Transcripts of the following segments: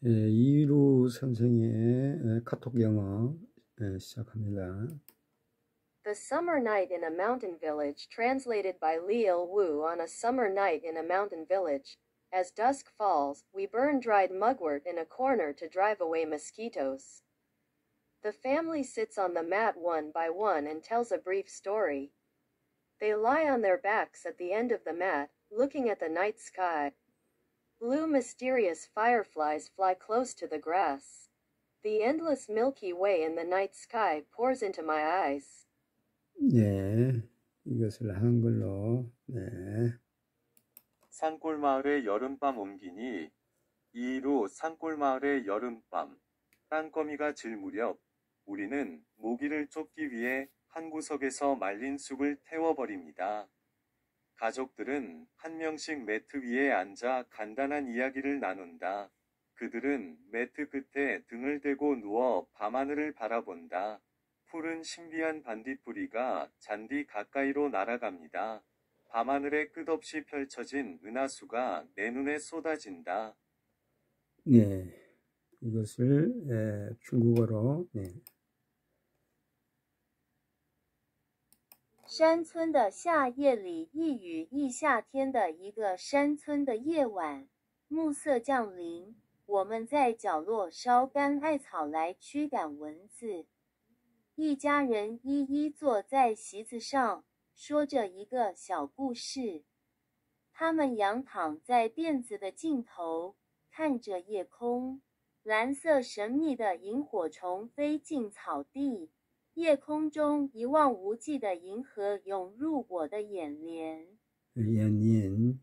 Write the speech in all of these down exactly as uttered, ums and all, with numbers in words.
예, 이루 선생의 카톡 영어 예, 시작합니다. The Summer Night in a Mountain Village, translated by Liel Wu. On a summer night in a mountain village, as dusk falls, we burn dried mugwort in a corner to drive away mosquitoes. The family sits on the mat one by one and tells a brief story. They lie on their backs at the end of the mat, looking at the night sky. Blue mysterious fireflies fly close to the grass. The endless Milky Way in the night sky pours into my eyes. 네, 이것을 한글로 네. 산골마을의 여름밤 옮기니 이이루 산골마을의 여름밤 땅거미가 질 무렵 우리는 모기를 쫓기 위해 한 구석에서 말린 쑥을 태워버립니다. 가족들은 한 명씩 매트 위에 앉아 간단한 이야기를 나눈다. 그들은 매트 끝에 등을 대고 누워 밤하늘을 바라본다. 푸른 신비한 반딧불이가 잔디 가까이로 날아갑니다. 밤하늘에 끝없이 펼쳐진 은하수가 내 눈에 쏟아진다. 네, 이것을 예, 중국어로 네. 山村的夏夜里，一雨一夏天的一个山村的夜晚，暮色降临，我们在角落烧干艾草来驱赶蚊子。一家人一一坐在席子上，说着一个小故事。他们仰躺在垫子的尽头，看着夜空，蓝色神秘的萤火虫飞进草地。 夜空中一望无际的银河涌入我的眼帘。 연인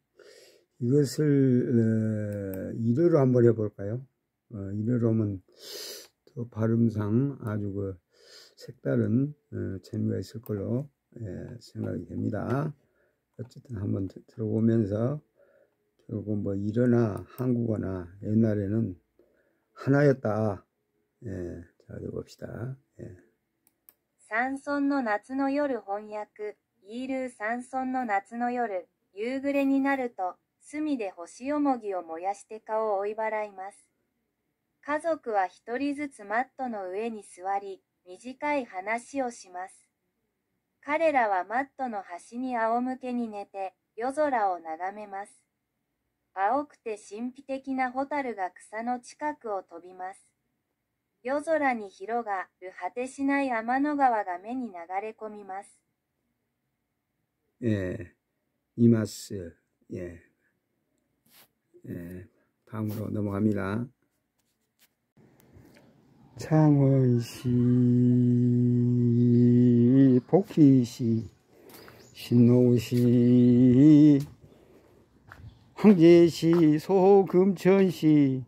이것을 어, 일어로 한번 해볼까요? 어, 일어로 하면 또 발음상 아주 그 색다른 어, 재미가 있을 걸로 예, 생각이 됩니다. 어쨌든 한번 들어보면서 결국 뭐 일어나 한국어나 옛날에는 하나였다. 예, 자 읽어봅시다. 예. 山村の夏の夜翻訳、イールー山村の夏の夜、夕暮れになると、炭で干しよもぎを燃やして顔を追い払います。家族は一人ずつマットの上に座り、短い話をします。彼らはマットの端に仰向けに寝て、夜空を眺めます。青くて神秘的なホタルが草の近くを飛びます。 夜空に広がる果てしない天の川が目に流れ込みます。 예, 이마스, 예, 예, 다음으로 넘어갑니다. 창원시, 복희시, 신농시, 황제시, 소금천시,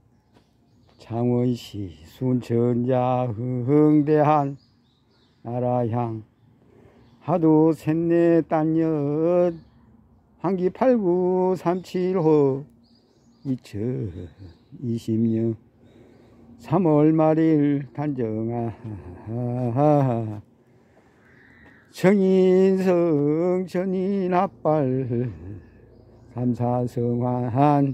창원시, 순천자, 흥대한, 나라향, 하도 셋넷 딴엿, 한기 팔구 삼칠호, 이천이십 년 삼월 말일 단정아, 정인성, 전인합발, 삼사성환,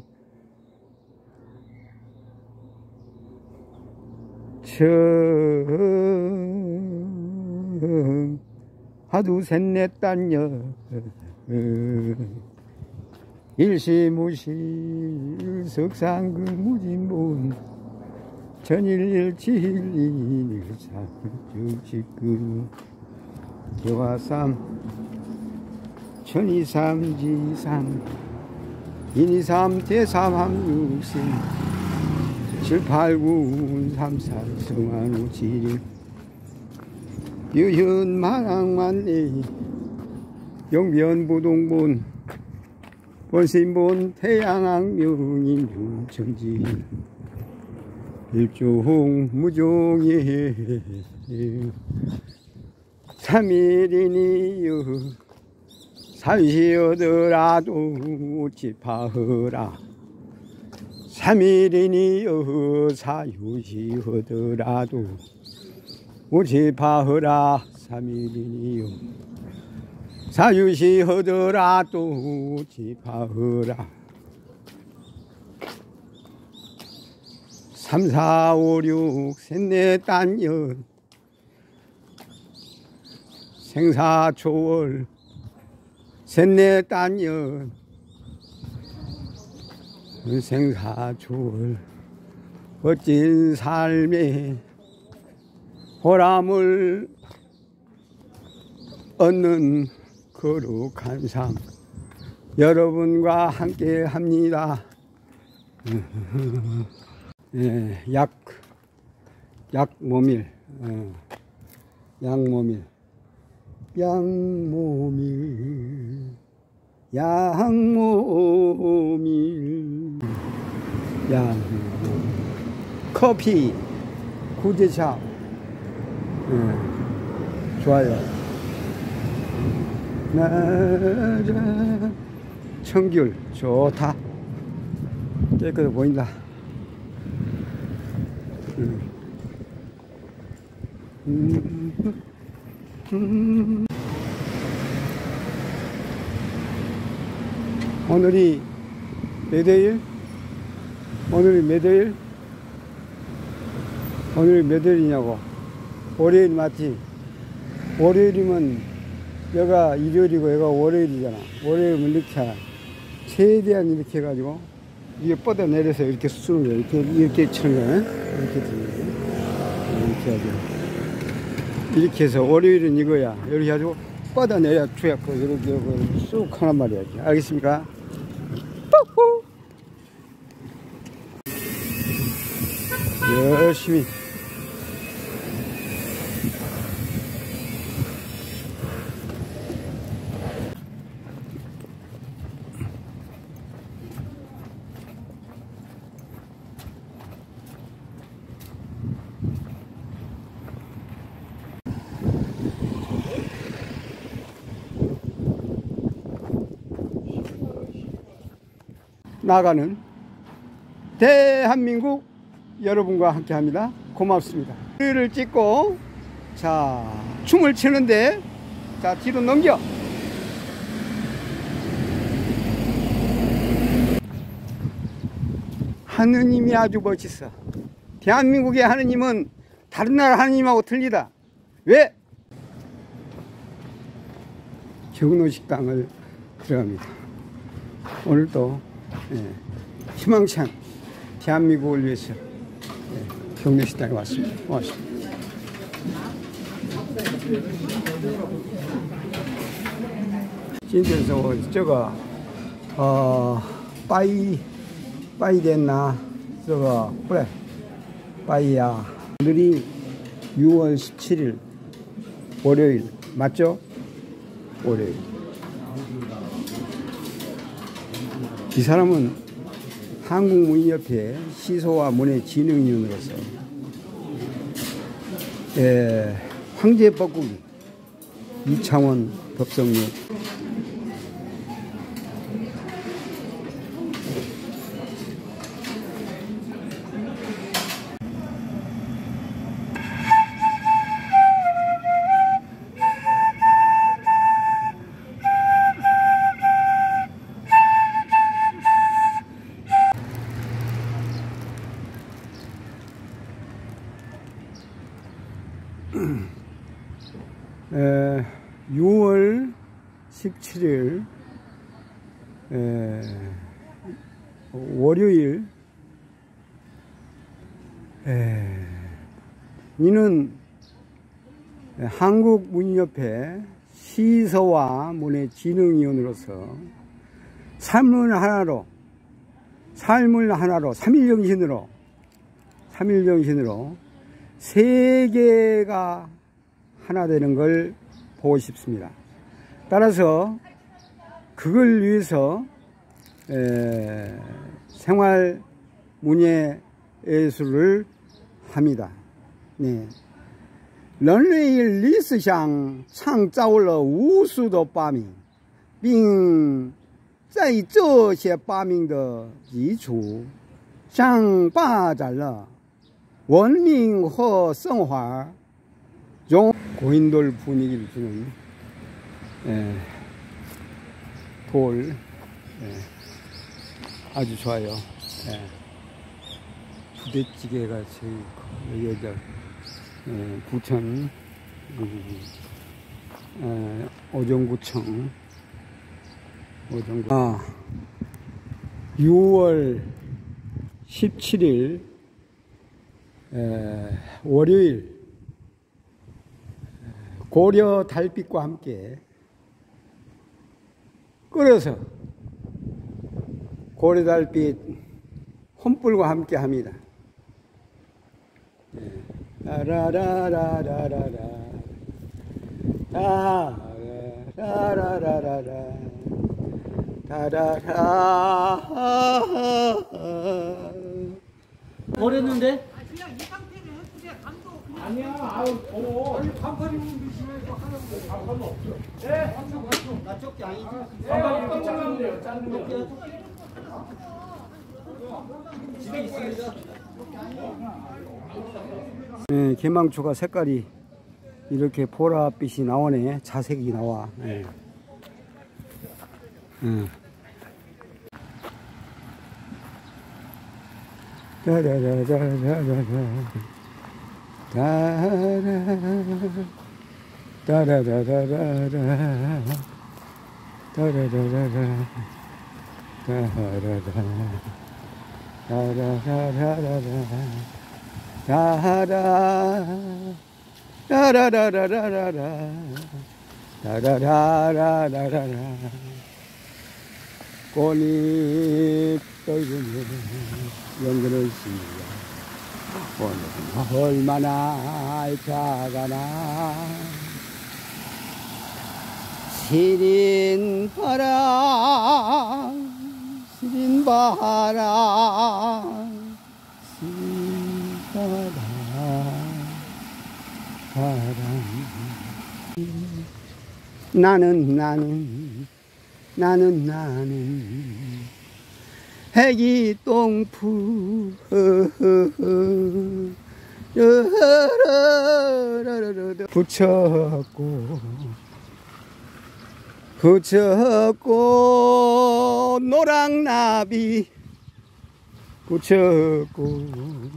청 하두 셋넷 딴여 일시무시 석상근무진문 천일일치일일삼육십구 개화삼 천이삼지삼 인이삼 대삼함육신 칠팔구 삼사 성한우 칠일 유현만왕만리 영변부동본 본신본 태양왕명인 유천지 일종 무종예 삼일이니여 사시여더라도 집하허라 삼일이니여 사유시하더라도 오집하허라 삼일이니여 사유시하더라도 오집하허라 삼, 사, 오, 육, 셋, 넷, 단, 연 생사초월 셋, 넷, 단, 연 생사초월 멋진 삶의 보람을 얻는 거룩한 삶 여러분과 함께 합니다. 예, 약, 약 모밀, 어, 약 모밀, 약 모밀, 약 모밀, 약 커피, 구제차, 예, 좋아요. 나라 청귤 좋다. 깨끗해 보인다. 음. 음. 음. 오늘이 몇일? 오늘이 몇일? 오늘이 몇일이냐고. 월요일 맞지? 월요일이면 여가 일요일이고 여가 월요일이잖아. 월요일이면 이렇게 최대한 이렇게 해가지고 이게 뻗어 내려서 이렇게 쓰는 거야. 이렇게 이렇게 치는 거야. 이렇게 치는 거야. 이렇게 하죠. 이렇게 해서 월요일은 이거야. 이렇게 해가지고 뻗어 내려 주야고 이렇게 이렇게 쑥 하란 말이야. 알겠습니까? 뿌후! 열심히. 나가는 대한민국 여러분과 함께 합니다. 고맙습니다. 를 찍고 자 춤을 추는데 자 뒤로 넘겨. 하느님이 아주 멋있어. 대한민국의 하느님은 다른 나라 하느님하고 틀리다. 왜? 경로식당을 들어갑니다. 오늘도 예, 희망찬 대한민국을 위해서 예, 경로식당에 왔습니다. 고맙습니다. 진짜서 저거 어 빠이 빠이 됐나 저거 그래 빠이야. 오늘이 유월 십칠일 월요일 맞죠? 월요일. 이 사람은 한국문협회 시소와 문해진흥위원으로서 에, 황제 뻐꾸기 이창원 법성역 에, 유월 십칠일 에, 월요일 에, 이는 한국문협회 시서와 문해진흥위원으로서 삶을 하나로 삶을 하나로 삼일정신으로 삼일정신으로 세계가 하나 되는 걸 보고 싶습니다. 따라서 그걸 위해서 에, 생활 문예 예술을 합니다. 네. 人类历史上创造了无数的发明，并在这些发明的基础上发展了文明和生活。 고인돌 분위기를 주는 예, 돌 예, 아주 좋아요. 예. 부대찌개가 제일 커. 여기 저 에, 부천 에, 오정구청 오정구. 아, 유월 십칠일 에, 월요일 고려 달빛과 함께 끓여서 고려 달빛 혼불과 함께 합니다. 라라라라라라라 라라라라라라 라라라 버렸는데? 아니야, 아유, 더워. 아니, 반팔 입는 대신에 하는 거 상관없어. 네, 한쪽 한쪽. 나 쪽지 아니지? 반팔 깜짝 놀래요. 작은 거. 집에 있습니다. 네, 개망초가 색깔이 이렇게 보랏빛이 나오네. 자색이 나와. 네. 네. 따라라라라라 따라라라라 따라라라라라 따라라라라라라 따라라라라라 꽃잎 떨구며 연근을 씁니다. 오늘은 얼마나 알차가나 시린 바람 시린 바람 시린 바람 바람 나는 나는 나는 나는 애기 똥푸 붙였고 붙였고 노랑나비 붙였고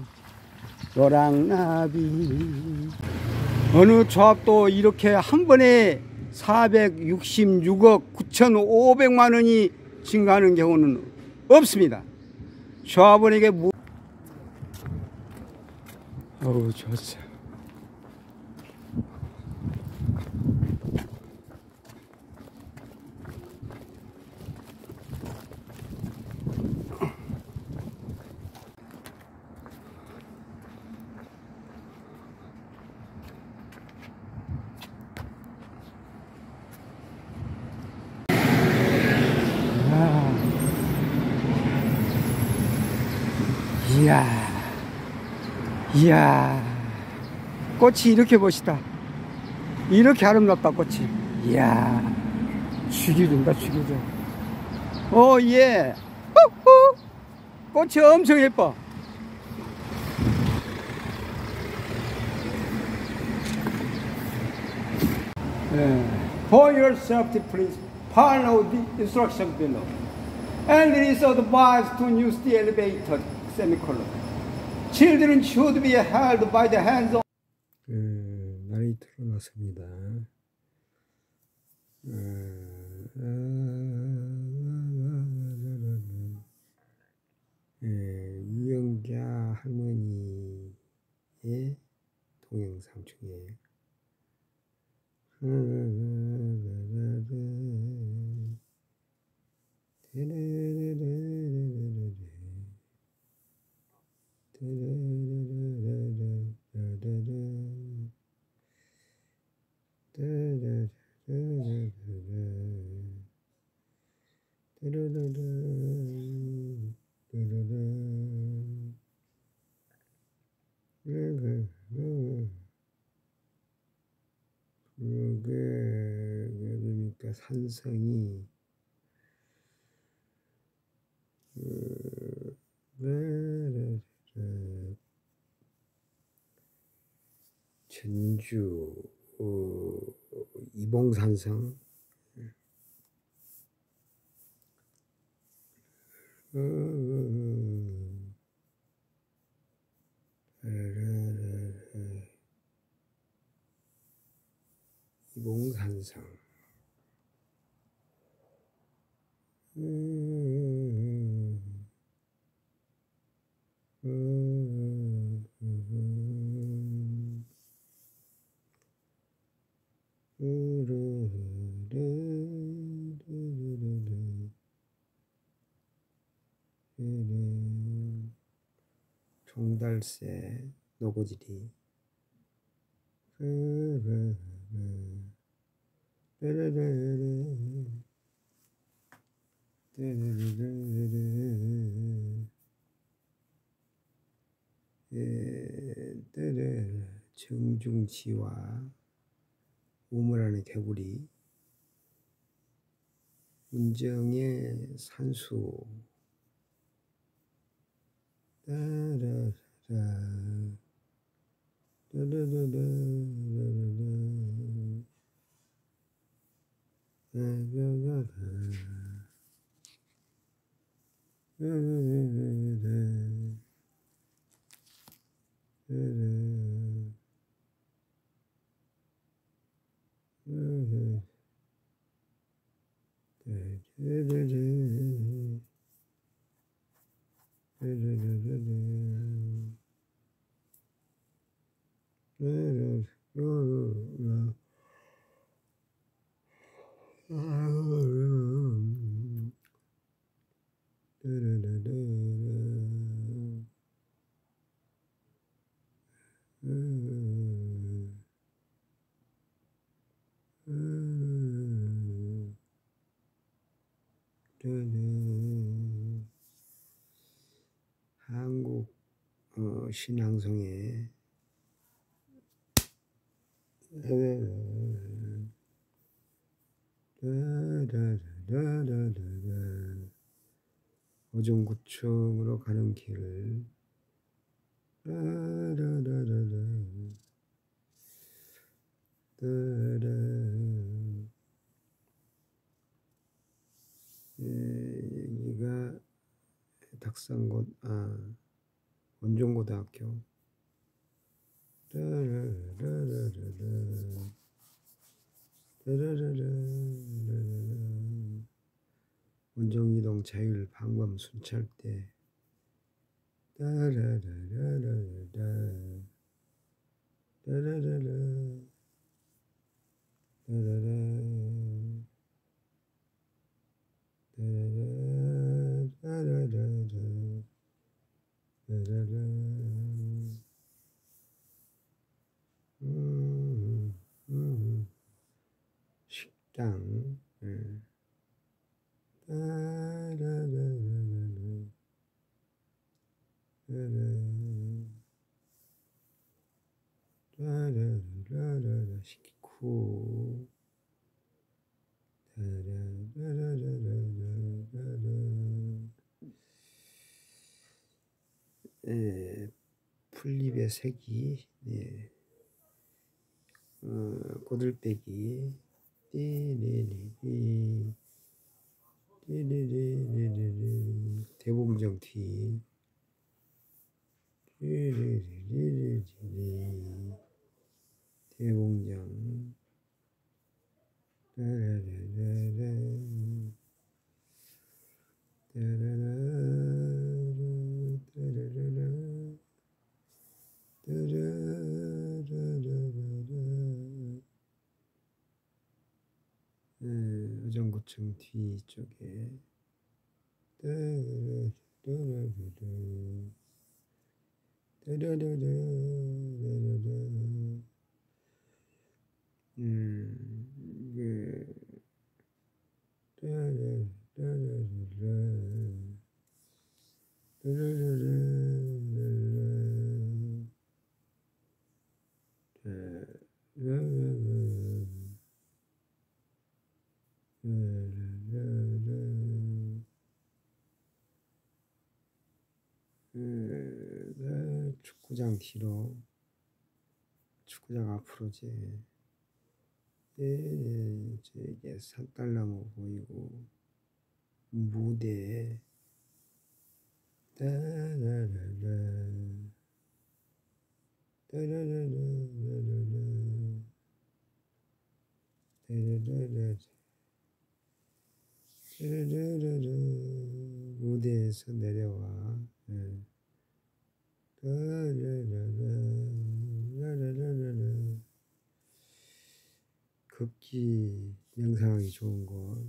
노랑나비 어느 조합도 이렇게 한 번에 사백육십육억 구천오백만 원이 증가하는 경우는 없습니다. 조합원에게 무... 어우 좋죠. 이야, 이야, 꽃이 이렇게 멋있다. 이렇게 아름답다, 꽃이. 이야, 죽여준다, 죽여줘. 오, 예. 후후. 꽃이 엄청 예뻐. 예. For your safety, please follow the instruction below. And it is advised to use the elevator. Semicolon. Children should be held by the hands of. 음, 날이 드러났습니다. 음, 예, 유영자 할머니의 동영상 중에 그게 그러니까 산성이 그, 전주 어, 이봉산성 어, 이봉산상. 음, 음, 음, 음, 종달새 노고지리. 정중치와 우물안의 개구리, 운정의 산수, 따라라, 따라라라, 한국 어, 신앙송의 어종구청으로 가는 길을 여기가 닭산고 아 원종고등학교. 원종이동 자율 방범 순찰대. 음, 음, 식당. 음. 식구. 예, 풀잎의 색이, 예, 어, 고들빼기, 띠리리리, 띠리리리리, 대봉정 뒤, 띠리리리리, 대봉정, 따라라라라, 따라라라, 따라라라, 따라라라라. 네, 의정구청 뒤쪽에 음, 그 축구장 뒤로, 축구장 앞으로 제, 예, 저게 산딸나무 보이고, 무대, 따라라라, 무대에서 내려와. 예. 걷기 명상하기 좋은 곳.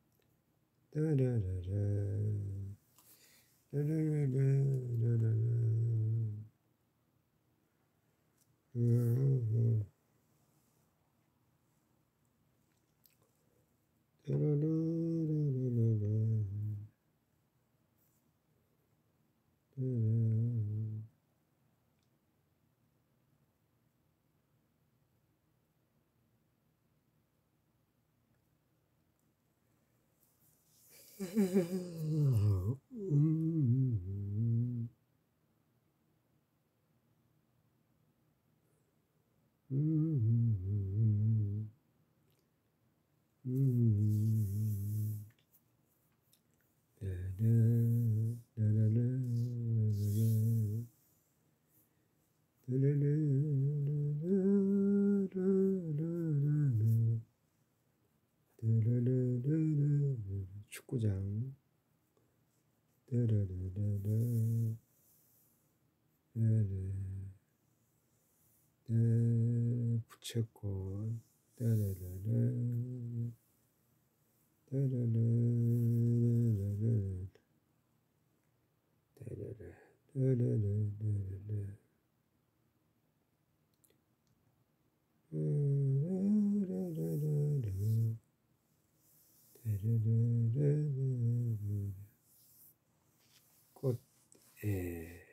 축구장. 부채꽃. 꽃, 예.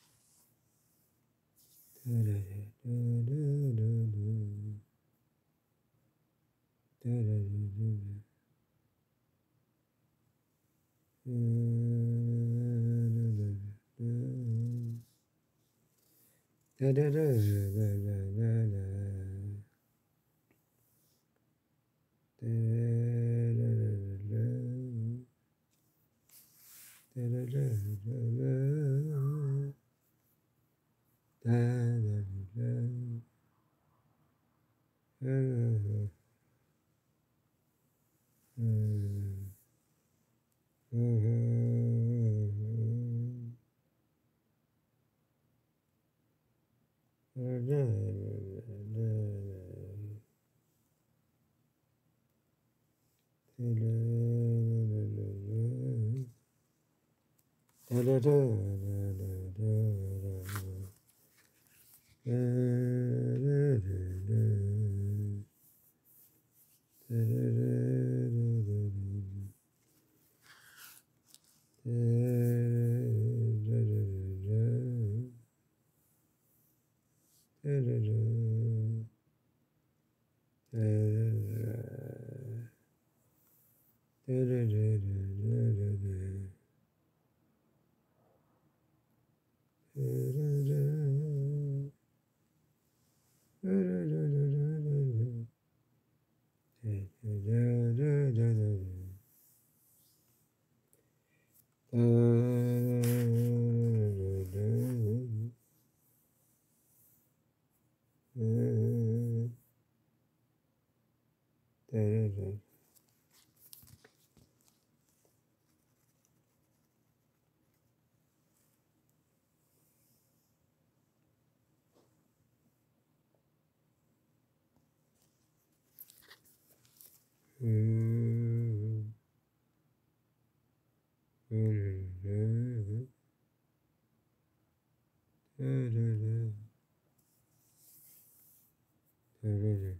음, 음, 음, 음,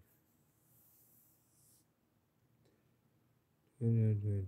음,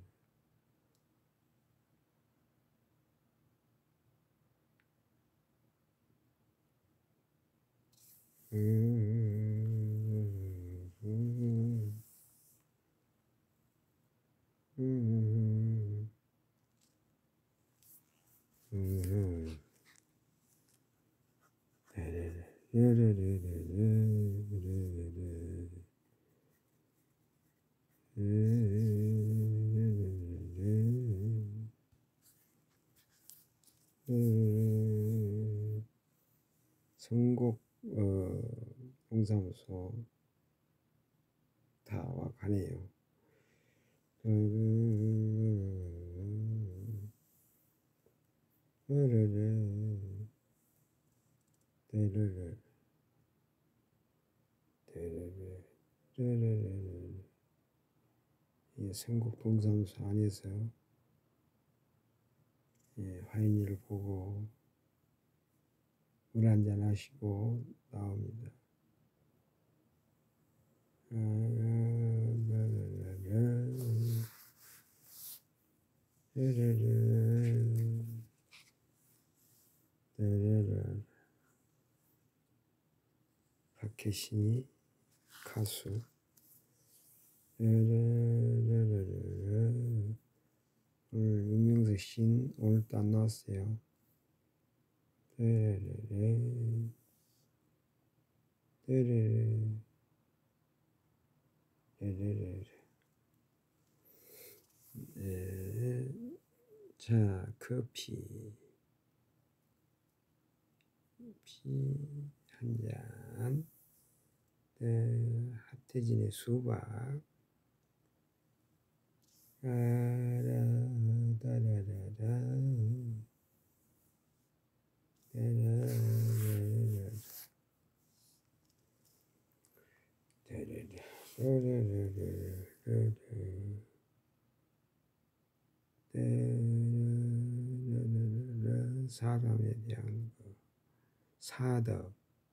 선곡 어, 동사무소 다와 가네요. 이 선곡 동사무소 안에서 예, 화인이를 보고 물 한잔 하시고 나옵니다. 박혜신이 가수. 오늘 윤명석 씨는 오늘도 안 나왔어요. 네. 자, 커피. 커피 한 잔. 네, 하태진의 수박. 따라따라라라. 사람에 대한 거, 사덕,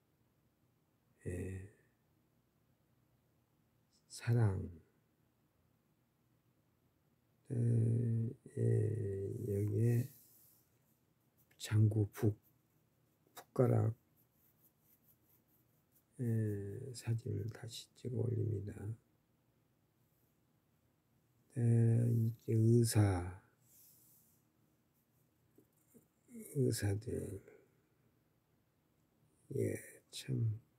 예, 사랑, 에, 예, 여기에 장구 북, 붓가락 에, 사진을 다시 찍어 올립니다. 에, 이게 의사, 의사들, 예, 참.